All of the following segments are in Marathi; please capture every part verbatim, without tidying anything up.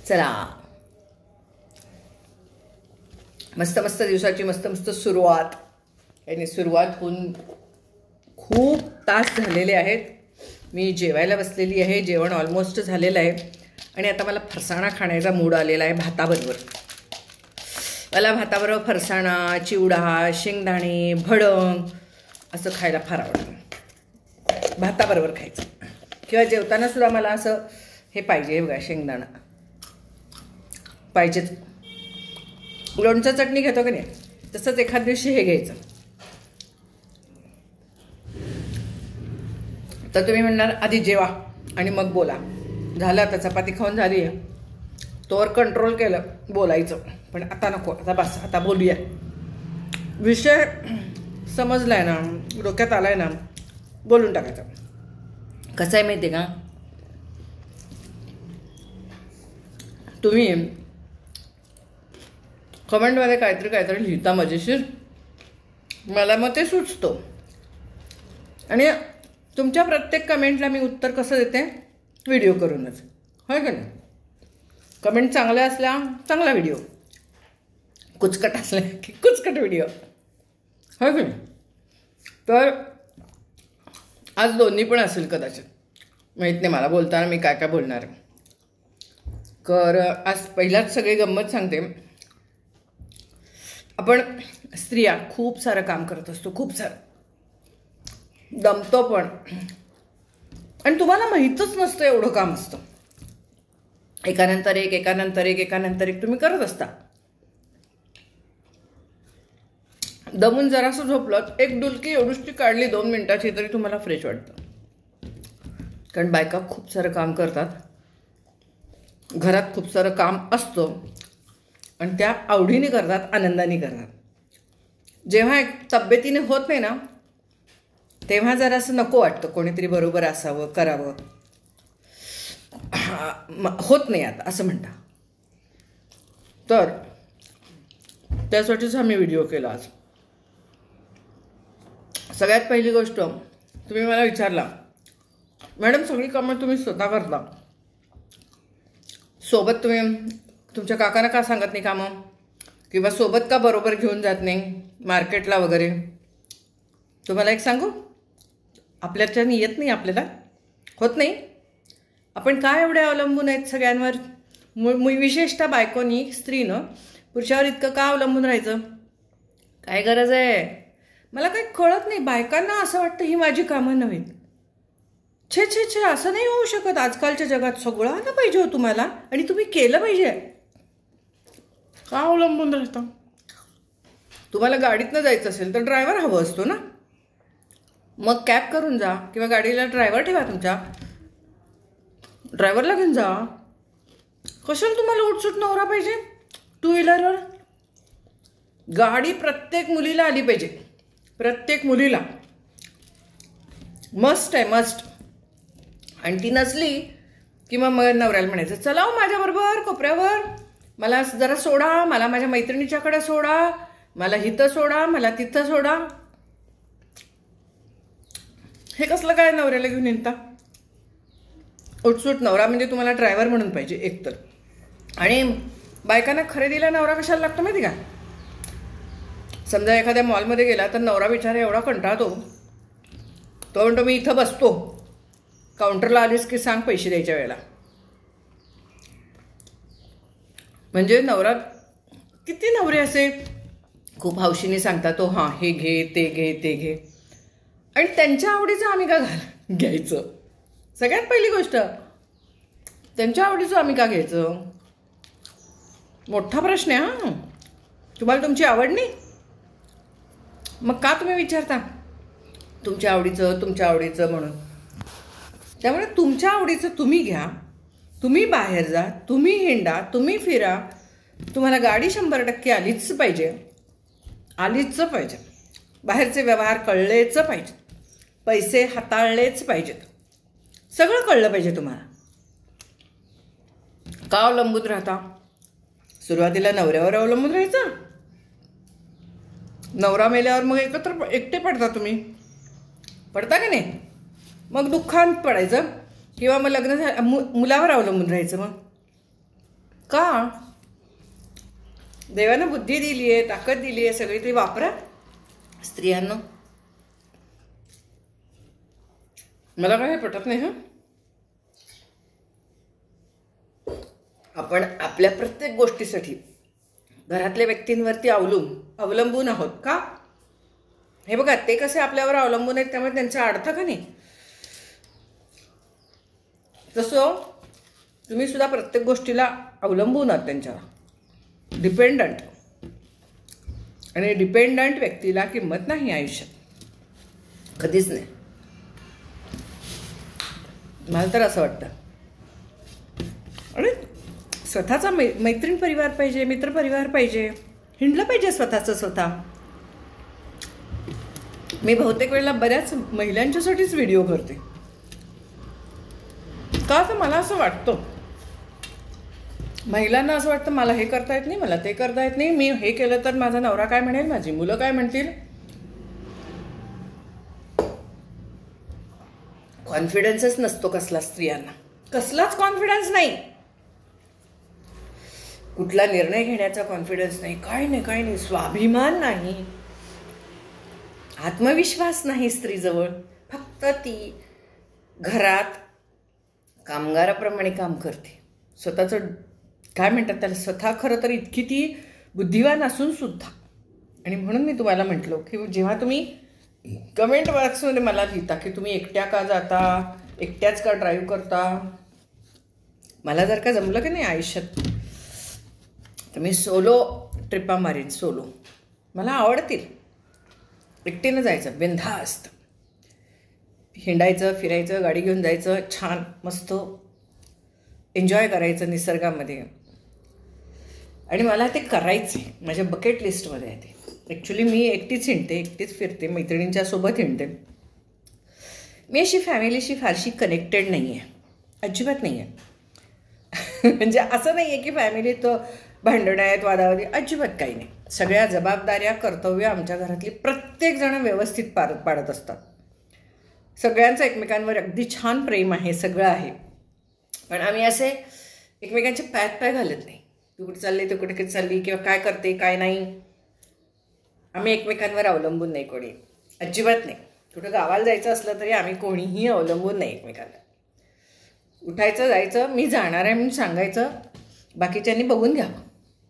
चला, मस्त मस्त दिवसाची मस्त मस्त सुरुवात. आणि सुरुवात होऊन खूप तास झालेले आहेत. मी जेवायला बसलेली आहे. जेवण ऑलमोस्ट झालेलं आहे आणि आता मला फरसाणा खाण्याचा मूड आलेला आहे भाताबरोबर. मला भाताबरोबर फरसाणा, चिवडा, शेंगदाणे, भडंग असं खायला फार आवडतं. भाताबरोबर खायचं किंवा जेवताना सुद्धा मला असं हे पाहिजे. बघा, शेंगदाणा पाहिजेच. लोणचं चटणी घेतो की नाही तसंच एखाद दिवशी हे घ्यायचं. तर तुम्ही म्हणणार आधी जेवा आणि मग बोला. झालं आता, चपाती खाऊन झाली आहे, तोवर कंट्रोल केलं बोलायचं. पण आता नको, आता बस, आता बोलूया. विषय समजलाय ना, डोक्यात आलाय ना, बोलून टाकायचं. कसं आहे माहिती आहे का, तुम्ही कमेंटमध्ये काहीतरी काहीतरी लिहिता मजेशीर, मला मग ते सुचतो. आणि तुमच्या प्रत्येक कमेंटला मी उत्तर कसं देते, व्हिडिओ करूनच. होय का नाही? कमेंट चांगल्या असल्या चांगला व्हिडिओ, कुचकट असल्या की कुचकट व्हिडिओ. होय का नाही? तर आज दोन्ही पण असेल कदाचित, माहीत नाही मला. बोलताना मी काय काय बोलणार. तर आज पहिलाच सगळी गंमत सांगते. आपण स्त्रिया खूप सारं काम करत असतो, खूप सारं दमतो पण. आणि तुम्हाला माहीतच नसतं एवढं काम असतं. एकानंतर एक एकानंतर एक एकानंतर एक तुम्ही करत असता. दमून जरासं झोपलं, एक डुलकी एवढीशी काढली दोन मिनिटाची तरी तुम्हाला फ्रेश वाटतं. कारण बायका खूप सारं काम करतात, घरात खूप सारं काम असतं आणि त्या आवडीने करतात, आनंदाने करतात. जेव्हा एक तब्येतीने होत नाही ना, तेव्हा जरासं नको वाटतं कोणीतरी बरोबर असावं, करावं. होत नाही आता असं म्हणता. तर त्यासाठीच हा मी व्हिडिओ केला आज. सगळ्यात पहिली गोष्ट, तुम्ही मला विचारला मॅडम सगळी कामं तुम्ही स्वतः करता, सोबत तुम्ही तुमच्या काकांना का सांगत नाही कामं, किंवा सोबत का बरोबर घेऊन जात नाही मार्केटला वगैरे. तुम्हाला एक सांगू, आपल्याच्याने येत नाही, आपल्याला होत नाही. आपण काय एवढे अवलंबून आहेत सगळ्यांवर, मु विशेषतः बायकोनी, स्त्रीनं पुरुषावर इतकं का अवलंबून राहायचं? काय गरज आहे? मला काही कळत नाही. बायकांना असं वाटतं ही माझी कामं नव्हेत. छे छे छे, असं नाही होऊ शकत. आजकालच्या जगात सगळं आलं पाहिजे हो तुम्हाला आणि तुम्ही केलं पाहिजे. का अवलंबून राहता? तुम्हाला गाडीतनं जायचं असेल तर ड्रायव्हर हवं असतो ना, मग कॅब करून जा किंवा गाडीला ड्रायव्हर ठेवा. तुमच्या ड्रायव्हरला घेऊन जा. कशाला तुम्हाला उठसूट नवरा पाहिजे टू व्हीलरवर? गाडी प्रत्येक मुलीला आली पाहिजे, प्रत्येक मुलीला मस्ट आहे, मस्ट. आणि ती नसली की मग नवऱ्याला म्हणायचं चला हो माझ्याबरोबर कोपऱ्यावर, मला जरा सोडा, मला माझ्या मैत्रिणीच्याकडे सोडा, मला इथं सोडा, मला तिथं सोडा. हे कसलं काय नवऱ्याला घेऊन येता? उठसूट नवरा म्हणजे तुम्हाला ड्रायव्हर म्हणून पाहिजे एकतर. आणि बायकांना खरेदीला नवरा कशाला लागतो माहिती का? समजा एखाद्या मॉलमध्ये गेला तर नवरा बिचारा एवढा कंटाळतो, तो म्हणतो मी इथं बसतो, काउंटरला आलीस की सांग पैसे द्यायच्या वेळेला. म्हणजे नवरा, किती नवरे असे खूप हौशीने सांगतात तो हां हे घे ते घे ते घे, आणि त्यांच्या आवडीचं आम्ही का घाल घ्यायचं? सगळ्यात पहिली गोष्ट, त्यांच्या आवडीचं आम्ही का घ्यायचं? मोठा प्रश्न आहे हां. तुम्हाला तुमची आवड नाही, मग का तुम्ही विचारता तुमच्या आवडीचं तुमच्या आवडीचं म्हणून? त्यामुळे तुमच्या आवडीचं तुम्ही घ्या, तुम्ही बाहेर जा, तुम्ही हिंडा, तुम्ही फिरा. तुम्हाला गाडी शंभर टक्के आलीच पाहिजे, आलीच पाहिजे. बाहेरचे व्यवहार कळलेच पाहिजेत, पैसे हाताळलेच पाहिजेत, सगळं कळलं पाहिजे तुम्हाला. का अवलंबून राहता? सुरुवातीला नवऱ्यावर अवलंबून राहायचं, नवरा मेल्यावर मग एकत्र एकटे पडता तुम्ही, पडता का नाही? मग दुःखांत पडायचं किंवा मग लग्न झालं मु मुलावर अवलंबून राहायचं. मग का? देवानं बुद्धी दिली आहे, ताकद दिली आहे, सगळी ती वापरा स्त्रियांना. मला काय पटत नाही. हं, आपण आपल्या प्रत्येक गोष्टीसाठी घरातल्या व्यक्तींवरती अवलंबून अवलंबून आहोत का? हे बघा, ते कसे आपल्यावर अवलंबून आहेत, त्यामुळे त्यांचा अर्थ का नाही. तसं तुम्ही सुद्धा प्रत्येक गोष्टीला अवलंबून आहात त्यांच्यावर, डिपेंडंट. आणि डिपेंडंट व्यक्तीला किंमत नाही आयुष्यात, कधीच नाही. मला तर असं वाटतं. आणि स्वतःचा मै मैत्रीण परिवार पाहिजे, मित्र परिवार पाहिजे, हिंडलं पाहिजे स्वतःचं स्वतः. मी बहुतेक वेळेला बऱ्याच महिलांच्यासाठीच व्हिडिओ करते. का तर मला असं वाटतं, महिलांना असं वाटतं मला हे करता येत नाही, मला ते करता येत नाही, मी हे केलं तर माझा नवरा काय म्हणेल, माझी मुलं काय म्हणतील. कॉन्फिडन्सच नसतो कसला स्त्रियांना, कसलाच कॉन्फिडन्स नाही. कुठला निर्णय घेण्याचा कॉन्फिडन्स नाही, काय नाही काय नाही, स्वाभिमान नाही, आत्मविश्वास नाही स्त्रीजवळ. फक्त ती घरात कामगाराप्रमाणे काम करते. स्वतःचं काय म्हणतात त्याला, स्वतः खरं तर इतकी ती बुद्धिवान असून सुद्धा. आणि म्हणून मी तुम्हाला म्हटलो की जेव्हा तुम्ही कमेंट बॉक्समध्ये मला लिहिता की तुम्ही एकट्या का जाता, एकट्याच का ड्राईव्ह करता, मला जर का जमलं की नाही आयुष्यात तर मी सोलो ट्रिपा मारीन. सोलो मला आवडतील. एकटीनं जायचं, बिनधास्त हिंडायचं, फिरायचं, गाडी घेऊन जायचं, छान मस्त एन्जॉय करायचं निसर्गामध्ये. आणि मला ते करायचे, माझ्या बकेट लिस्टमध्ये आहे ते. ॲक्च्युली मी एकटीच हिंडते, एकटीच फिरते, मैत्रिणींच्या सोबत हिंडते. मी अशी फॅमिलीशी फारशी कनेक्टेड नाही आहे, अजिबात नाही आहे. म्हणजे असं नाही आहे की फॅमिलीत भांडणं आहेत, वादावादी, अजिबात काही नाही. सगळ्या जबाबदाऱ्या, कर्तव्य आमच्या घरातली प्रत्येकजण व्यवस्थित पार पाडत असतात. सगळ्यांचं एकमेकांवर अगदी छान प्रेम आहे, सगळं आहे. पण आम्ही असे एकमेकांचे पायात पाय घालत नाही. तू कुठे चालली, तू कुठे चालली, किंवा काय करते काय नाही. आम्ही एकमेकांवर अवलंबून नाही कोणी, अजिबात नाही. कुठं गावाला जायचं असलं तरी आम्ही कोणीही अवलंबून नाही एकमेकांना. उठायचं, जायचं, मी जाणार आहे म्हणून सांगायचं, बाकीच्यांनी बघून घ्यावं,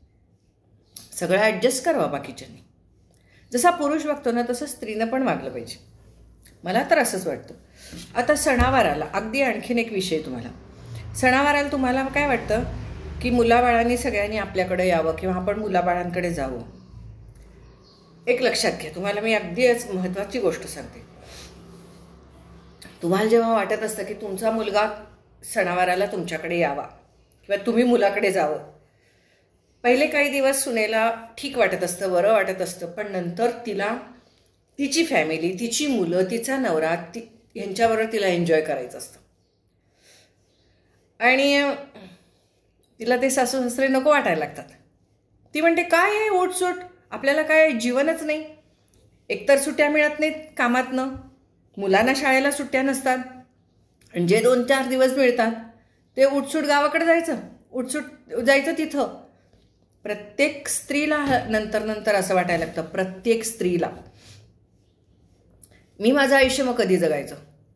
सगळं ॲडजस्ट करावं बाकीच्यांनी. जसा पुरुष वागतो ना तसं स्त्रीनं पण वागलं पाहिजे, मला तर असंच वाटतं. आता सणावाराला अगदी आणखीन एक विषय, तुम्हाला सणावाराला तुम्हाला काय वाटतं की मुलाबाळांनी सगळ्यांनी आपल्याकडे यावं किंवा आपण मुलाबाळांकडे जावं. एक लक्षात घ्या, तुम्हाला मी अगदीच महत्त्वाची गोष्ट सांगते. तुम्हाला जेव्हा वाटत असतं की तुमचा मुलगा सणावाराला तुमच्याकडे यावा किंवा तुम्ही मुलाकडे जावं, पहिले काही दिवस सुनेला ठीक वाटत असतं, बरं वाटत असतं. पण नंतर तिला तिची फॅमिली, तिची मुलं, तिचा नवरा, ती ह्यांच्याबरोबर तिला एन्जॉय करायचं असतं. आणि तिला ते सासू सासरे नको वाटायला लागतात. ती म्हणते काय आहे ओटसूट, आपल्याला काय जीवनच नाही. एकतर सुट्ट्या मिळत नाहीत कामातनं, मुलांना शाळेला सुट्ट्या नसतात, आणि जे दोन चार दिवस मिळतात ते उठसूट गावाकडे जायचं, उठसूट जायचं तिथं. प्रत्येक स्त्रीला नंतर नंतर असं वाटायला लागतं, प्रत्येक स्त्रीला मी माझं आयुष्य मग कधी जगायचं.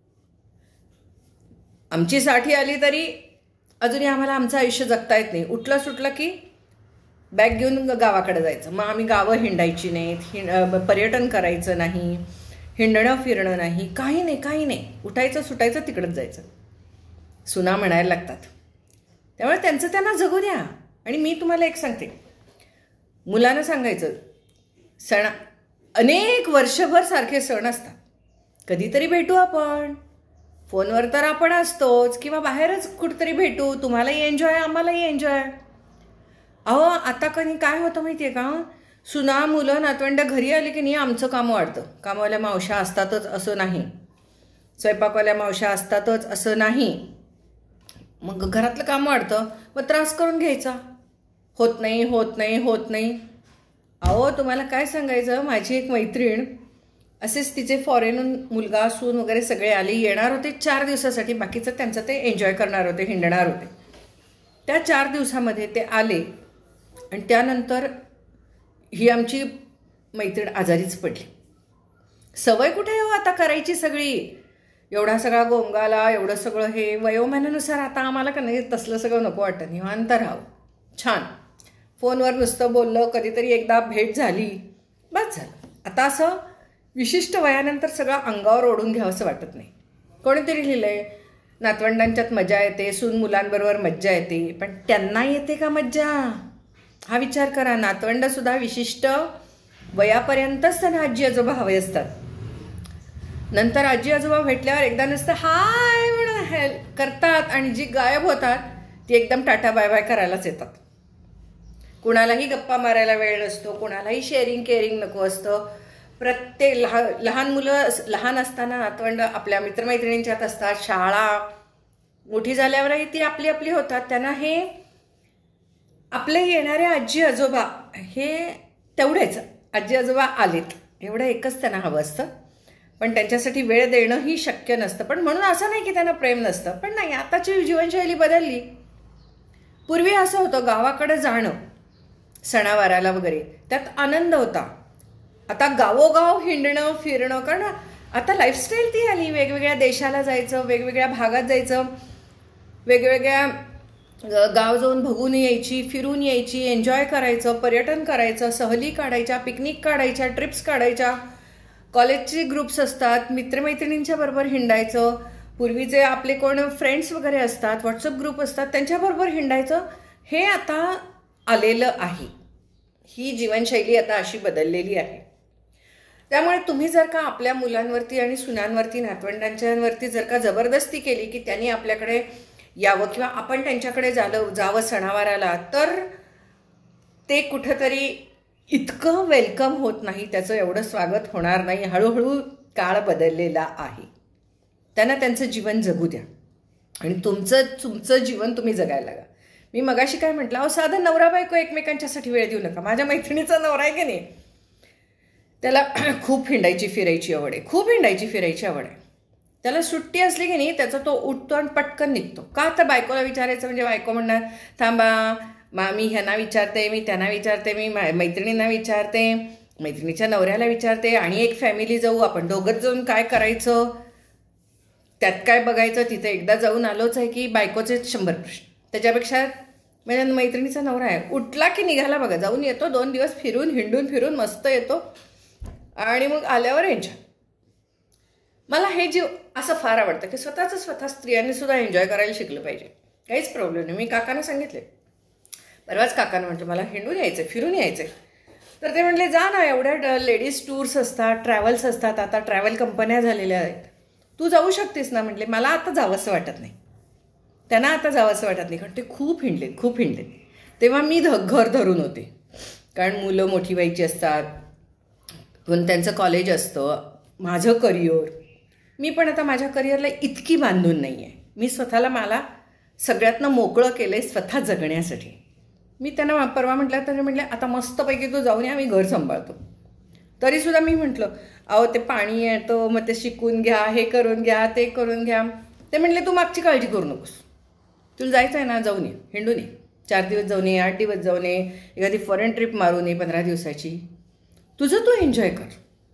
आमची साठी आली तरी अजूनही आम्हाला आमचं आयुष्य जगता येत नाही. उठलं सुटलं की बॅग घेऊन गावाकडे जायचं. मग आम्ही गावं हिंडायची नाहीत, हिंड पर्यटन करायचं नाही, हिंडणं फिरणं नाही, काही नाही काही नाही. उठायचं सुटायचं तिकडंच जायचं. सुना म्हणायला लागतात. त्यामुळे त्यांचं त्यांना जगू द्या. आणि मी तुम्हाला एक सांगते, मुलांना सांगायचं, सण अनेक वर्षभर सारखे सण असतात, कधीतरी भेटू आपण. फोनवर तर आपण असतोच किंवा बाहेरच कुठेतरी भेटू, तुम्हालाही एन्जॉय आम्हालाही एन्जॉय. अहो आता कधी काय होतं माहिती आहे का, सुना मुलं नातवंड घरी आली की नाही आमचं कामं वाढतं. कामवाल्या मावश्या असतातच असं नाही, स्वयंपाकवाल्या मावश्या असतातच असं नाही. मग घरातलं काम वाढतं, मग त्रास करून घ्यायचा, होत नाही होत नाही होत नाही. अहो तुम्हाला काय सांगायचं, माझी एक मैत्रीण असेच तिचे फॉरेनहून मुलगा सून वगैरे सगळे आले, येणार होते चार दिवसासाठी, बाकीचं त्यांचं ते एन्जॉय करणार होते, हिंडणार होते. त्या चार दिवसामध्ये ते आले आणि त्यानंतर ही आमची मैत्रीण आजारीच पडली. सवय कुठे हो आता करायची सगळी, एवढा सगळा गोंगाला, एवढं सगळं हे वयोमानानुसार आता आम्हाला का नाही तसलं सगळं नको वाटतं, निवांत राहावं. छान फोनवर नुसतं बोललं, कधीतरी एकदा भेट झाली, बस झालं. आता असं विशिष्ट वयानंतर सगळं अंगावर ओढून घ्यावं असं वाटत नाही. कोणीतरी लिहिलं आहे नातवंडांच्यात मजा येते, सून मुलांबरोबर मज्जा येते, पण त्यांना येते का मज्जा हा विचार करा. नातवंडसुद्धा विशिष्ट वयापर्यंतच त्यांना आजी आजोबा हवे असतात. नंतर आजी आजोबा भेटल्यावर एकदा नुसतं हाय म्हणून हेल्प करतात आणि जी गायब होतात ती एकदम टाटा बाय बाय करायलाच येतात. कुणालाही गप्पा मारायला वेळ नसतो, कुणालाही शेअरिंग केअरिंग नको असतं. प्रत्येक लहान लहान मुलं लहान असताना नातवंड आपल्या मित्रमैत्रिणींच्यात असतात, शाळा मोठी झाल्यावरही ती आपली आपली होतात. त्यांना हे आपले येणारे आजी आजोबा हे तेवढेच, आजी आजोबा आलेत एवढं एकच त्यांना हवं असतं. पण त्यांच्यासाठी वेळ देणंही शक्य नसतं. पण म्हणून असं नाही की त्यांना प्रेम नसतं, पण नाही, आताची जीवनशैली बदलली. पूर्वी असं होतं गावाकडे जाणं सणावाराला वगैरे, त्यात आनंद होता. आता गावोगाव हिंडणं फिरणं, कारण आता लाईफस्टाईल ती आली. वेगवेगळ्या देशाला जायचं, वेगवेगळ्या भागात जायचं, वेगवेगळ्या गाव जाऊन बघून यायची, फिरून यायची, एन्जॉय करायचं, पर्यटन करायचं, सहली काढायच्या, पिकनिक काढायच्या, ट्रिप्स काढायच्या, कॉलेजचे ग्रुप्स असतात, मित्रमैत्रिणींच्या बरोबर हिंडायचं. पूर्वीचे आपले कोण फ्रेंड्स वगैरे असतात, व्हॉट्सअप ग्रुप असतात, त्यांच्याबरोबर हिंडायचं. हे आता आलेलं आहे. ही जीवनशैली आता अशी बदललेली आहे. त्यामुळे तुम्ही जर का आपल्या मुलांवरती आणि सुनांवरती, नातवंडांच्यावरती जर का जबरदस्ती केली की त्यांनी आपल्याकडे यावं किंवा आपण त्यांच्याकडे झालं जावं सणावाराला, तर ते कुठंतरी इतकं वेलकम होत नाही, त्याचं एवढं स्वागत होणार नाही. हळूहळू काळ बदललेला आहे. त्यांना त्यांचं जीवन जगू द्या आणि तुमचं तुमचं जीवन तुम्ही जगायला लागा. मी मगाशी काय म्हटलं, अहो साधं नवरा बायको एकमेकांच्यासाठी वेळ देऊ नका. माझ्या मैत्रिणीचा नवरा आहे की नाही, त्याला खूप हिंडायची फिरायची आवड आहे, खूप हिंडायची फिरायची आवड आहे. त्याला सुट्टी असली की नाही त्याचा तो उठतो आणि पटकन निघतो. का तर बायकोला विचारायचं म्हणजे बायको म्हणणार थांबा मा मी ह्यांना विचारते, मी त्यांना विचारते, मी मैत्रिणींना विचारते, मैत्रिणीच्या नवऱ्याला विचारते, आणि एक फॅमिली जाऊ आपण दोघंच जाऊन काय करायचं, त्यात काय बघायचं. तिथे एकदा जाऊन आलोच आहे की बायकोचे शंभर प्रश्न. त्याच्यापेक्षा म्हणजे मैत्रिणीचा नवरा आहे, उठला की निघाला बघा, जाऊन येतो, दोन दिवस फिरून हिंडून फिरून मस्त येतो आणि मग आल्यावर एन्जॉय. मला हे जीव असं फार आवडतं की स्वतःचं स्वतः स्त्रियांनी सुद्धा एन्जॉय करायला शिकलं पाहिजे. काहीच प्रॉब्लेम नाही. मी काकांना सांगितले, परवाच काकांना म्हटलं मला हिंडून यायचं, फिरून यायचं. तर ते म्हटले जा ना, एवढ्या लेडीज टूर्स असतात, ट्रॅव्हल्स असतात, आता ट्रॅव्हल कंपन्या झालेल्या आहेत, तू जाऊ शकतेस ना. म्हटले मला आता जावंसं वाटत नाही. त्यांना आता जावंसं वाटत नाही कारण ते खूप हिंडलेत खूप हिंडलेत तेव्हा मी ध घर धरून होते, कारण मुलं मोठी व्हायची असतात, पण त्यांचं कॉलेज असतं, माझं करिअर. मी पण आता माझ्या करिअरला इतकी बांधून नाही आहे. मी स्वतःला मला सगळ्यातनं मोकळं केलं आहे स्वतः जगण्यासाठी. मी त्यांना परवा म्हटलं, तर म्हटलं आता मस्तपैकी तू जाऊन या, मी घर सांभाळतो. तरीसुद्धा मी म्हटलं अहो ते पाणी येतं, मग ते शिकून घ्या, हे करून घ्या, ते करून घ्या. ते म्हटले तू मागची काळजी करू नकोस, तुला जायचं आहे ना जाऊन ये, हिंडून ये, चार दिवस जाऊन ये, आठ दिवस जाऊन ये, एखादी फॉरेन ट्रिप मारून ये पंधरा दिवसाची, तुझं तू एन्जॉय कर.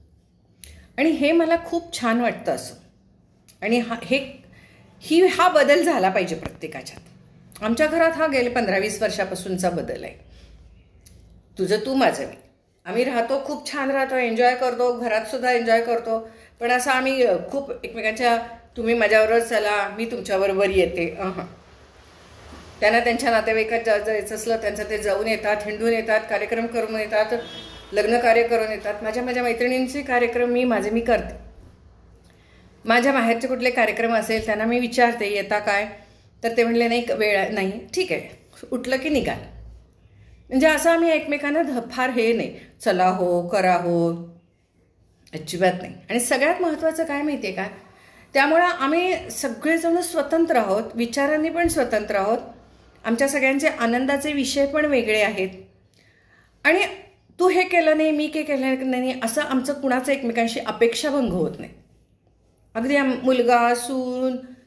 आणि हे मला खूप छान वाटतं असं. आणि हा हे ही हा बदल झाला पाहिजे प्रत्येकाच्यात. आमच्या घरात हा गेले पंधरा वीस वर्षापासूनचा बदल आहे. तुझं तू माझं मी. आम्ही राहतो, खूप छान राहतो, एन्जॉय करतो, घरातसुद्धा एन्जॉय करतो. पण असं आम्ही खूप एकमेकांच्या तुम्ही माझ्याबरोबर चला, मी तुमच्याबरोबर येते, हां त्यांना त्यांच्या नातेवाईकात जा जायचं असलं त्यांचं ते जाऊन येतात, हिंडून येतात, कार्यक्रम करून येतात, लग्न कार्य करून येतात. माझ्या माझ्या मैत्रिणींचे कार्यक्रम मी माझे मी करते. माझ्या बाहेरचे कुठले कार्यक्रम असेल त्यांना मी विचारते येता काय, तर ते म्हणले नाही वेळ नाही, ठीक आहे, उठलं की निघाल. म्हणजे असं आम्ही एकमेकांना फार हे नाही, चला हो करा हो, अजिबात नाही. आणि सगळ्यात महत्त्वाचं काय माहिती आहे का, त्यामुळं आम्ही सगळेजण स्वतंत्र आहोत, विचारांनी पण स्वतंत्र आहोत. आमच्या सगळ्यांचे आनंदाचे विषय पण वेगळे आहेत. आणि तू हे केलं नाही, मी के केलं नाही, असं आमचं कुणाचं एकमेकांशी अपेक्षाभंग होत नाही. अगदी मुलगा सून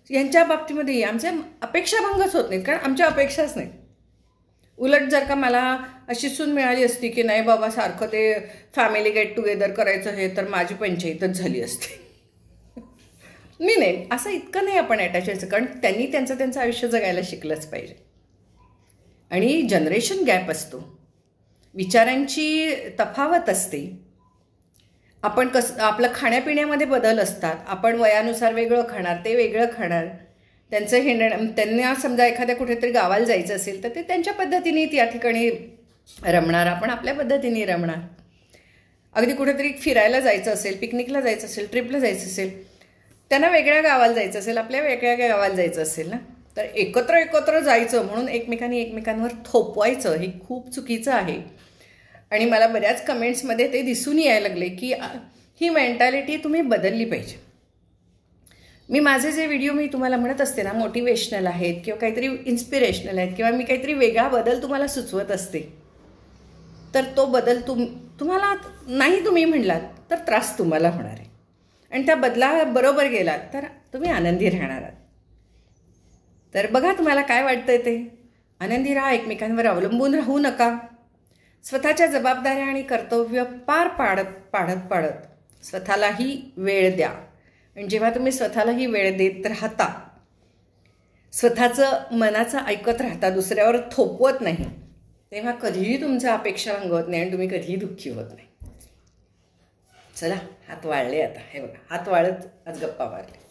यांच्या बाबतीमध्येही आमच्या अपेक्षाभंगच होत नाहीत, कारण आमच्या अपेक्षाच नाहीत. उलट जर का मला अशी सून मिळाली असती की नाही बाबा सारखं ते फॅमिली गेट टुगेदर करायचं हे, तर माझी पंचायतच झाली असती. मी नाही, असं इतकं नाही आपण अटॅच व्हायचं, कारण त्यांनी त्यांचं त्यांचं आयुष्य जगायला शिकलंच पाहिजे. आणि जनरेशन गॅप असतो, विचारांची तफावत असते, आपण कसं आपलं खाण्यापिण्यामध्ये बदल असतात, आपण वयानुसार वेगळं खाणार, ते वेगळं खाणार. त्यांचं हिंडणं, त्यांना समजा एखाद्या कुठेतरी गावाला जायचं असेल तर ते त्यांच्या पद्धतीने त्या ठिकाणी रमणार, आपण आपल्या पद्धतीने रमणार. अगदी कुठेतरी फिरायला जायचं असेल, पिकनिकला जायचं असेल, ट्रिपला जायचं असेल, त्यांना वेगळ्या गावाला जायचं असेल, आपल्या वेगळ्या गावाला जायचं असेल ना, तर एकत्र एकत्र जायचं म्हणून एकमेकांनी एकमेकांवर थोपवायचं हे खूप चुकीचं आहे. आणि मला बऱ्याच कमेंट्समध्ये ते दिसून यायला लागले की ही मेंटॅलिटी तुम्ही बदलली पाहिजे. मी माझे जे व्हिडिओ मी तुम्हाला म्हणत असते ना, मोटिवेशनल आहेत किंवा काहीतरी इन्स्पिरेशनल आहेत किंवा मी काहीतरी वेगळा बदल तुम्हाला सुचवत असते, तर तो बदल तुम तुम्हाला नाही तुम्ही म्हणलात तर त्रास तुम्हाला होणार आहे, आणि त्या बदला बरोबर गेलात तर तुम्ही आनंदी राहणार आहात. तर बघा तुम्हाला काय वाटतंय ते. आनंदी राहा, एकमेकांवर अवलंबून राहू नका. स्वतःच्या जबाबदाऱ्या आणि कर्तव्य पार पाडत पाडत पाडत स्वतःलाही वेळ द्या. आणि जेव्हा तुम्ही स्वतःलाही वेळ देत राहता, स्वतःचं मनाचं ऐकत राहता, दुसऱ्यावर थोपवत नाही, तेव्हा कधीही तुमच्या अपेक्षा भांगवत नाही आणि तुम्ही कधीही दुःखी होत नाही. चला, हात वाळले आता. हे बघा, हात वाळत आज गप्पा मारले.